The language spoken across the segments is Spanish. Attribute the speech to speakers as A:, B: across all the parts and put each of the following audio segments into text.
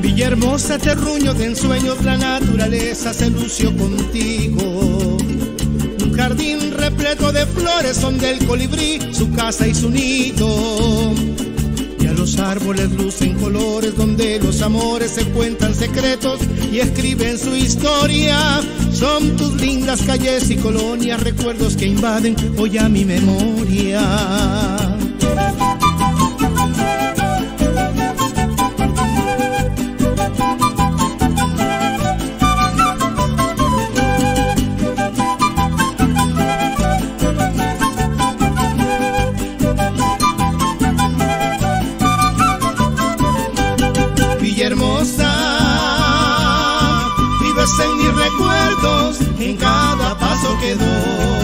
A: Villahermosa, terruño de ensueños, la naturaleza se lució contigo. Un jardín repleto de flores donde el colibrí su casa y su nido. Y a los árboles lucen colores donde los amores se cuentan secretos y escriben su historia. Son tus lindas calles y colonias, recuerdos que invaden hoy a mi memoria. Villahermosa, vives en mis recuerdos, en cada paso que doy.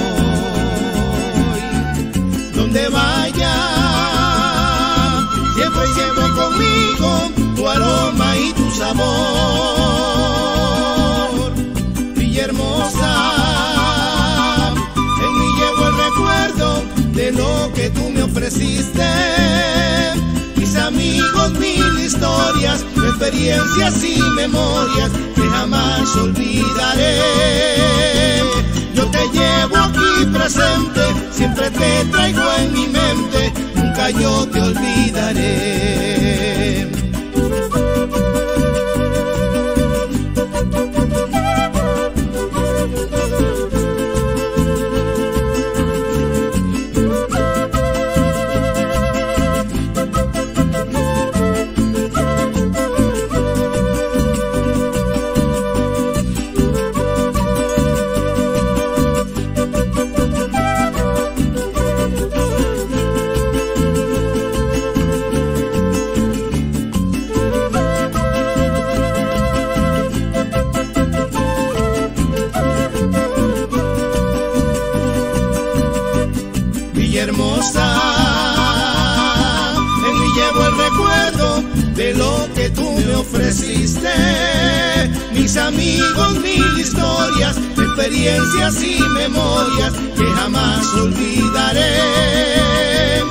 A: Donde vaya, siempre llevo conmigo tu aroma y tu sabor. Villahermosa, en mí llevo el recuerdo de lo que tú me ofreciste. Mis amigos, mil historias, experiencias y memorias que jamás olvidaré. Yo te llevo aquí presente, siempre te traigo en mi mente, nunca yo te olvidaré. Villahermosa, en mí llevo el recuerdo de lo que tú me ofreciste. Mis amigos, mil historias, experiencias y memorias que jamás olvidaré.